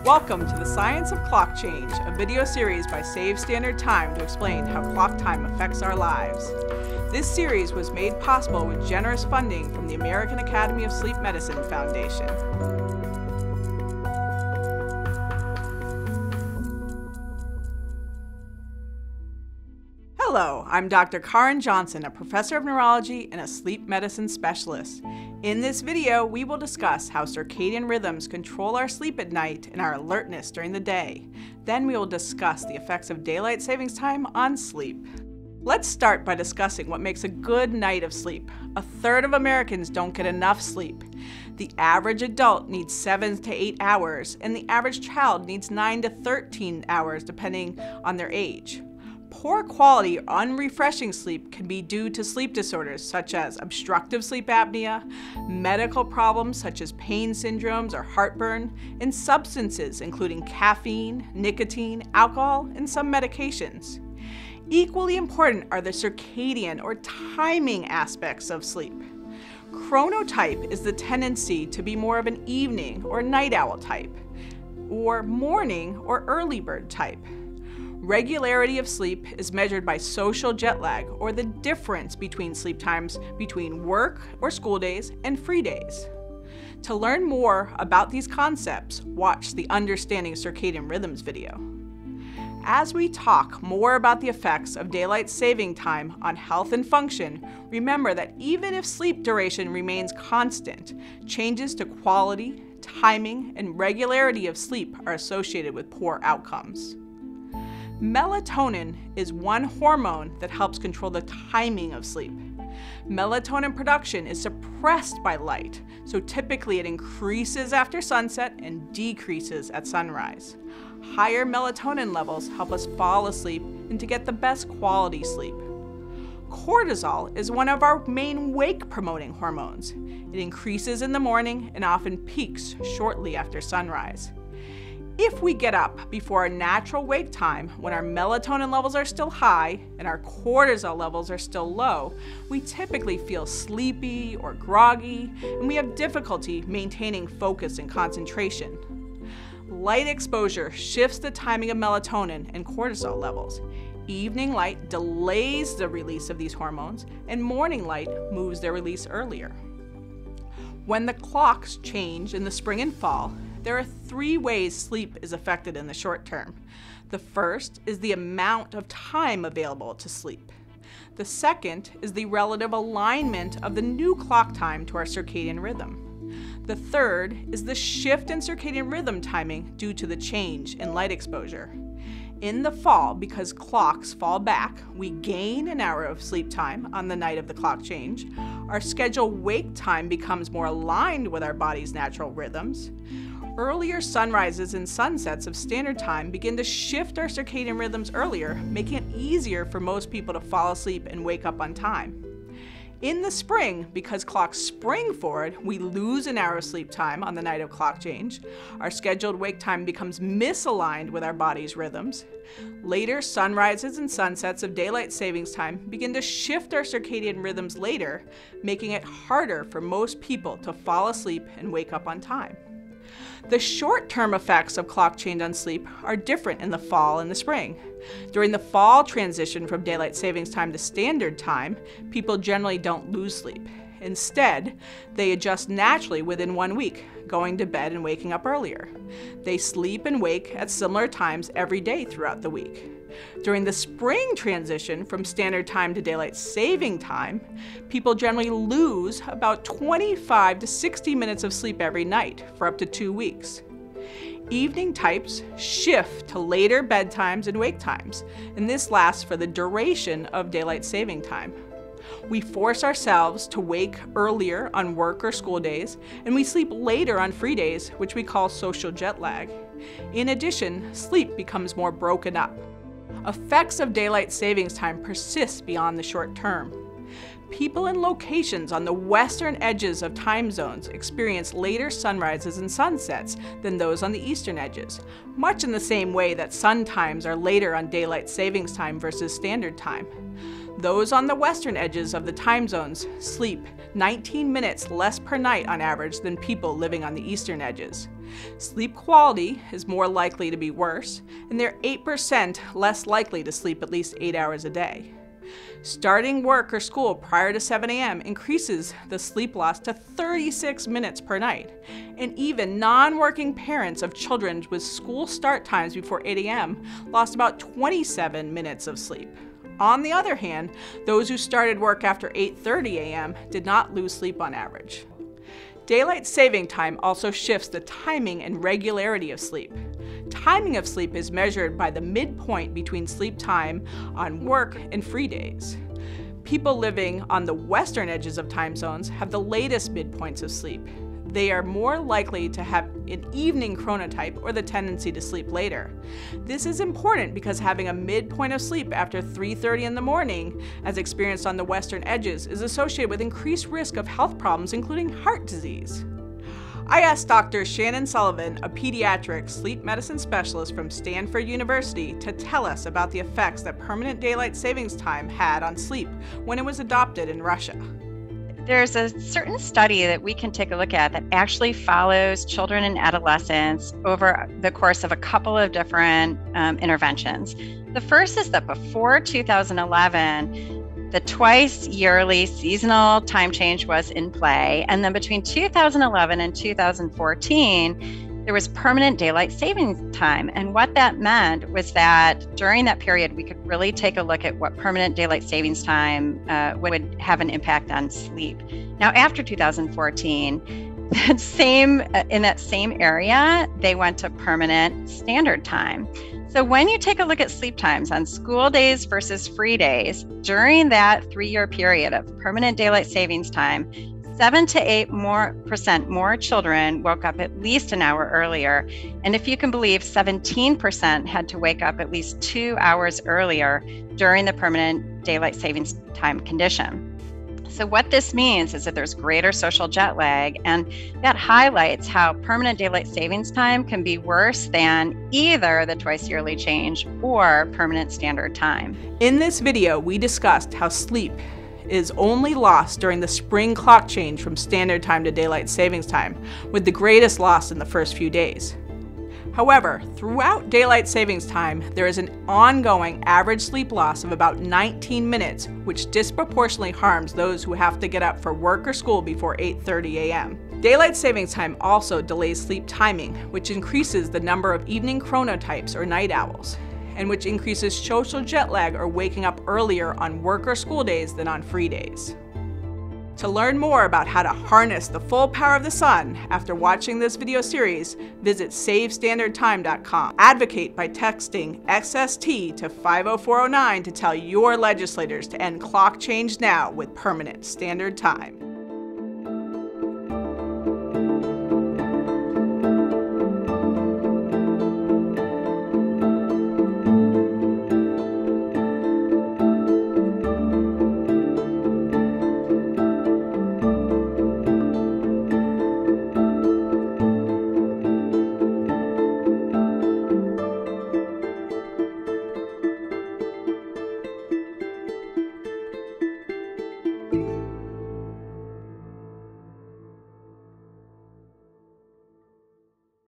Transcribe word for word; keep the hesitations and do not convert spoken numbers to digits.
Welcome to the Science of Clock Change, a video series by Save Standard Time to explain how clock time affects our lives. This series was made possible with generous funding from the American Academy of Sleep Medicine Foundation. Hello, I'm Doctor Karen Johnson, a professor of neurology and a sleep medicine specialist. In this video, we will discuss how circadian rhythms control our sleep at night and our alertness during the day. Then we will discuss the effects of daylight savings time on sleep. Let's start by discussing what makes a good night of sleep. A third of Americans don't get enough sleep. The average adult needs seven to eight hours, and the average child needs nine to thirteen hours depending on their age. Poor quality or unrefreshing sleep can be due to sleep disorders such as obstructive sleep apnea, medical problems such as pain syndromes or heartburn, and substances including caffeine, nicotine, alcohol, and some medications. Equally important are the circadian or timing aspects of sleep. Chronotype is the tendency to be more of an evening or night owl type, or morning or early bird type. Regularity of sleep is measured by social jet lag, or the difference between sleep times between work or school days and free days. To learn more about these concepts, watch the Understanding Circadian Rhythms video. As we talk more about the effects of daylight saving time on health and function, remember that even if sleep duration remains constant, changes to quality, timing, and regularity of sleep are associated with poor outcomes. Melatonin is one hormone that helps control the timing of sleep. Melatonin production is suppressed by light, so typically it increases after sunset and decreases at sunrise. Higher melatonin levels help us fall asleep and to get the best quality sleep. Cortisol is one of our main wake-promoting hormones. It increases in the morning and often peaks shortly after sunrise. If we get up before our natural wake time, when our melatonin levels are still high and our cortisol levels are still low, we typically feel sleepy or groggy, and we have difficulty maintaining focus and concentration. Light exposure shifts the timing of melatonin and cortisol levels. Evening light delays the release of these hormones, and morning light moves their release earlier. When the clocks change in the spring and fall, there are three ways sleep is affected in the short term. The first is the amount of time available to sleep. The second is the relative alignment of the new clock time to our circadian rhythm. The third is the shift in circadian rhythm timing due to the change in light exposure. In the fall, because clocks fall back, we gain an hour of sleep time on the night of the clock change. Our scheduled wake time becomes more aligned with our body's natural rhythms. Earlier sunrises and sunsets of standard time begin to shift our circadian rhythms earlier, making it easier for most people to fall asleep and wake up on time. In the spring, because clocks spring forward, we lose an hour of sleep time on the night of clock change. Our scheduled wake time becomes misaligned with our body's rhythms. Later sunrises and sunsets of daylight savings time begin to shift our circadian rhythms later, making it harder for most people to fall asleep and wake up on time. The short-term effects of clock change on sleep are different in the fall and the spring. During the fall transition from daylight savings time to standard time, people generally don't lose sleep. Instead, they adjust naturally within one week, going to bed and waking up earlier. They sleep and wake at similar times every day throughout the week. During the spring transition from standard time to daylight saving time, people generally lose about twenty-five to sixty minutes of sleep every night for up to two weeks. Evening types shift to later bedtimes and wake times, and this lasts for the duration of daylight saving time. We force ourselves to wake earlier on work or school days, and we sleep later on free days, which we call social jet lag. In addition, sleep becomes more broken up. Effects of daylight savings time persist beyond the short term. People in locations on the western edges of time zones experience later sunrises and sunsets than those on the eastern edges, much in the same way that sun times are later on daylight savings time versus standard time. Those on the western edges of the time zones sleep nineteen minutes less per night on average than people living on the eastern edges. Sleep quality is more likely to be worse, and they're eight percent less likely to sleep at least eight hours a day. Starting work or school prior to seven A M increases the sleep loss to thirty-six minutes per night, and even non-working parents of children with school start times before eight A M lost about twenty-seven minutes of sleep. On the other hand, those who started work after eight thirty A M did not lose sleep on average. Daylight saving time also shifts the timing and regularity of sleep. Timing of sleep is measured by the midpoint between sleep time on work and free days. People living on the western edges of time zones have the latest midpoints of sleep. They are more likely to have an evening chronotype or the tendency to sleep later. This is important because having a midpoint of sleep after three thirty in the morning, as experienced on the western edges, is associated with increased risk of health problems, including heart disease. I asked Doctor Shannon Sullivan, a pediatric sleep medicine specialist from Stanford University, to tell us about the effects that permanent daylight savings time had on sleep when it was adopted in Russia. There's a certain study that we can take a look at that actually follows children and adolescents over the course of a couple of different um, interventions. The first is that before two thousand eleven, the twice yearly seasonal time change was in play. And then between two thousand eleven and two thousand fourteen, there was permanent daylight savings time. And what that meant was that during that period, we could really take a look at what permanent daylight savings time uh, would have an impact on sleep. Now, after two thousand fourteen, that same, uh, in that same area, they went to permanent standard time. So when you take a look at sleep times on school days versus free days, during that three-year period of permanent daylight savings time, seven to eight more percent more children woke up at least an hour earlier. And if you can believe, seventeen percent had to wake up at least two hours earlier during the permanent daylight savings time condition. So what this means is that there's greater social jet lag, and that highlights how permanent daylight savings time can be worse than either the twice yearly change or permanent standard time. In this video, we discussed how sleep is only lost during the spring clock change from standard time to daylight savings time, with the greatest loss in the first few days. However, throughout daylight savings time, there is an ongoing average sleep loss of about nineteen minutes, which disproportionately harms those who have to get up for work or school before eight thirty A M Daylight savings time also delays sleep timing, which increases the number of evening chronotypes or night owls, and which increases social jet lag or waking up earlier on work or school days than on free days. To learn more about how to harness the full power of the sun after watching this video series, visit save standard time dot com. Advocate by texting X S T to five oh four oh nine to tell your legislators to end clock change now with permanent standard time.